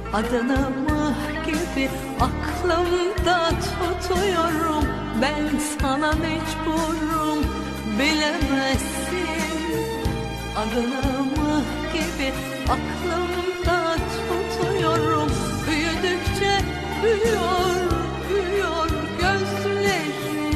Adını mıh gibi aklımda tutuyorum. Ben sana mecburum, bilemezsin. Adını mıh gibi aklımda tutuyorum. Büyüdükçe büyüyor, büyüyor gözlerim.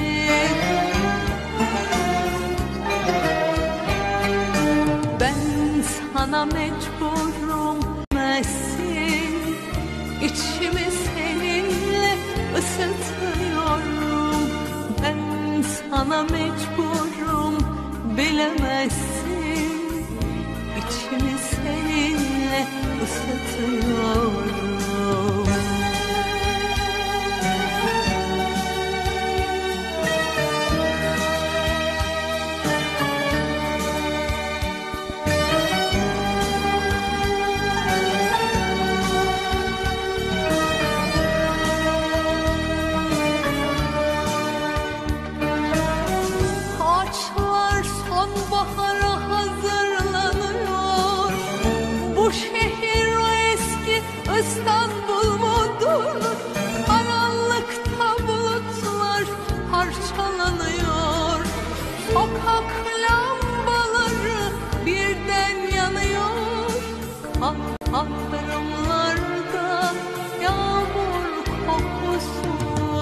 Ben sana mecburum, bilmezsin. İçimi seninle ısıtıyorum. Ben sana mecburum, bilemezsin. İçimi seninle ısıtıyorum. Ağaçlar sonbahara hazırlanıyor. Bu şehir o eski İstanbul mudur? Karanlıkta bulutlar parçalanıyor. Sokak lambaları birden yanıyor. Kaldırımlarda yağmur kokusu.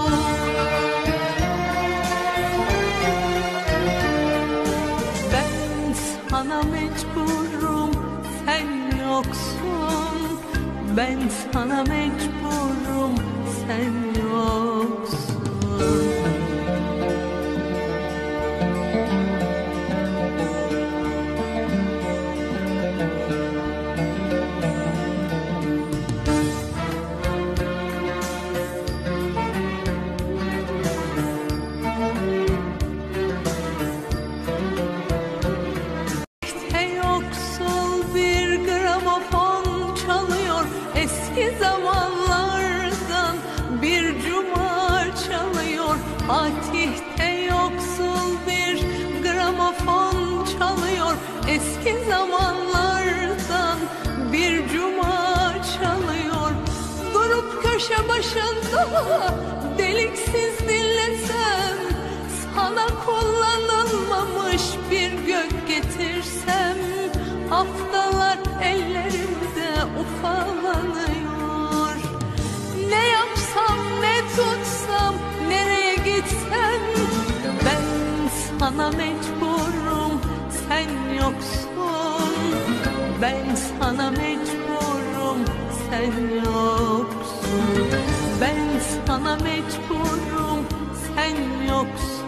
Ben sana mecburum, sen yoksun. Ben sana mecburum, sen yoksun. Yoksul bir gramofon çalıyor. Eski zamanlardan bir cuma çalıyor. Fatih'te yoksul bir gramofon çalıyor. Eski zamanlardan bir cuma çalıyor. Durup köşe başında deliksiz dinlesem, sana kullanılmamış bir gök getirsem, haftalar ellerimde ufalanıyor. Ne yapsam, ne tutsam, nereye gitsem, ben sana mecburum, sen yoksun. Ben sana mecburum, sen yoksun. Ben sana mecburum, sen yoksun.